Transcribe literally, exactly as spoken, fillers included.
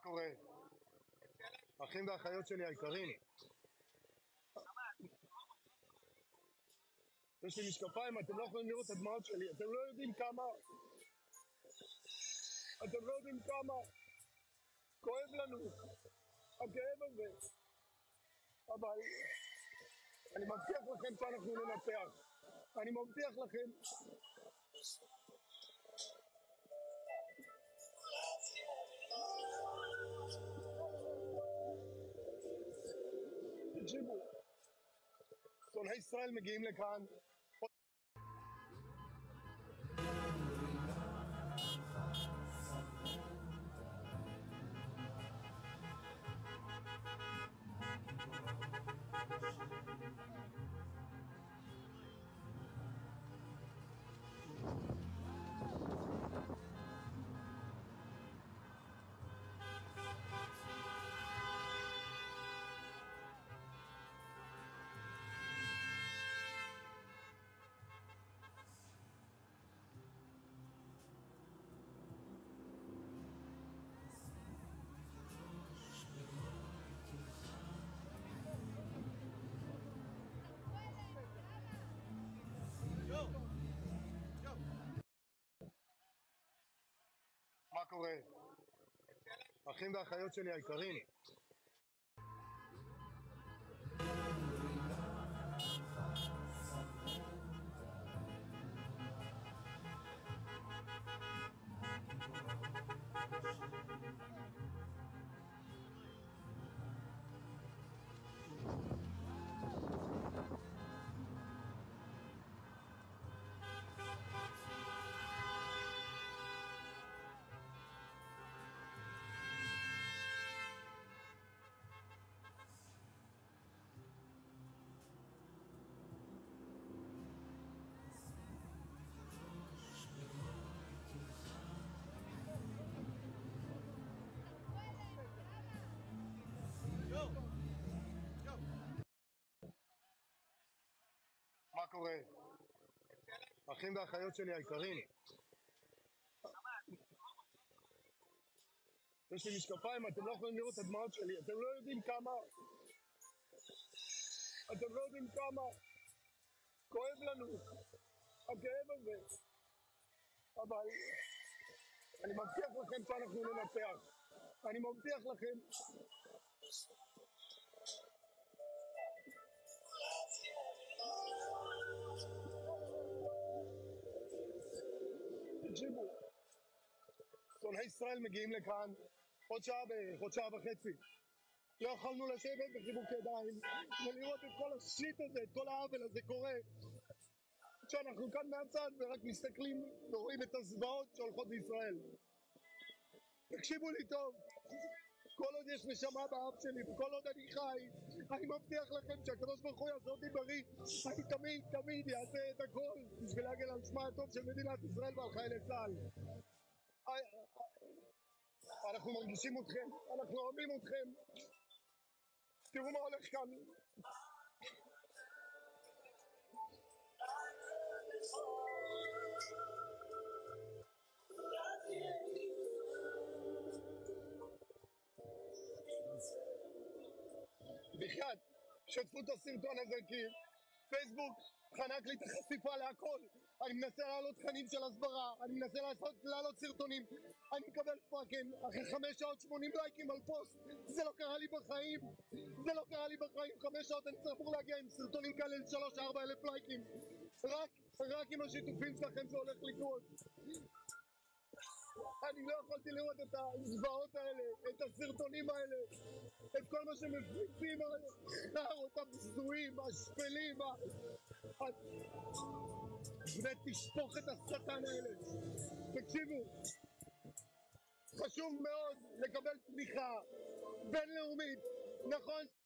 קורה? אחים ואחיות שלי היקרים, יש לי משקפיים, אתם לא יכולים לראות את הדמעות שלי, אתם לא יודעים כמה, אתם לא יודעים כמה כואב לנו הכאב הזה, אבל אני מבטיח לכם שאנחנו ננצח, אני מבטיח לכם. תקשיבו, שונאי ישראל מגיעים לכאן, מה קורה? אחים ואחיות שלי היקרים, מה קורה? אחים ואחיות שלי היקרים, יש לי משקפיים, אתם לא יכולים לראות את הדמעות שלי, אתם לא יודעים כמה, אתם לא יודעים כמה כואב לנו הכאב הזה, אבל אני מבטיח לכם שאנחנו ננצח, אני מבטיח לכם. תקשיבו, שונאי ישראל מגיעים לכאן עוד שעה בערך, עוד שעה וחצי. לא יכולנו לשבת בחיבוק ידיים ולראות את כל השיט הזה, את כל העוול הזה קורה, שאנחנו כאן מהצד ורק מסתכלים ורואים את הזוועות שהולכות בישראל. תקשיבו לי טוב, כל עוד יש נשמה באף שלי וכל עוד אני חי, אני מבטיח לכם שהקדוש ברוך הוא יעשה אותי בריא, אני תמיד תמיד יעשה את הכל בשביל להגן על שמה הטוב של מדינת ישראל ועל חיילי צה"ל. אנחנו מרגישים אתכם, אנחנו אוהבים אתכם, תראו מה הולך כאן. בכלל, שתפו את הסרטון הזה כי פייסבוק חנק לי את החשיפה להכל. אני מנסה להעלות תכנים של הסברה, אני מנסה לעשות, להעלות סרטונים, אני מקבל פאקינג אחרי חמש שעות שמונים לייקים על פוסט. זה לא קרה לי בחיים, זה לא קרה לי בחיים. חמש שעות אני צריך להגיע עם סרטונים כאלה לשלוש ארבע אלף לייקים. רק, רק עם השיתופים שלכם זה הולך לקרות. אני לא יכולתי לראות את הזוועות האלה, את הסרטונים האלה, את כל מה שמפיצים, את הבזויים, השפלים, ותשפוך את השטן האלה. תקשיבו, חשוב מאוד לקבל תמיכה בינלאומית, נכון?